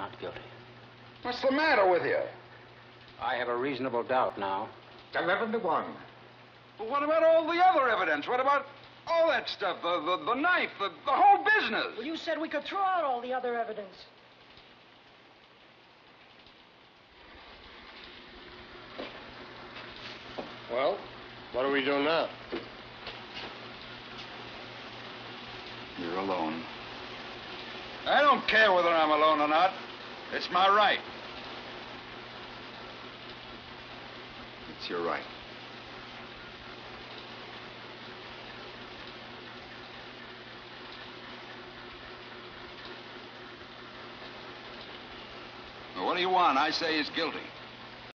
not guilty. What's the matter with you? I have a reasonable doubt now. 11 to 1. Well, what about all the other evidence? What about all that stuff? The knife, the whole business? Well, you said we could throw out all the other evidence. Well, what do we do now? You're alone. I don't care whether I'm alone or not. It's my right. It's your right. Well, what do you want? I say he's guilty.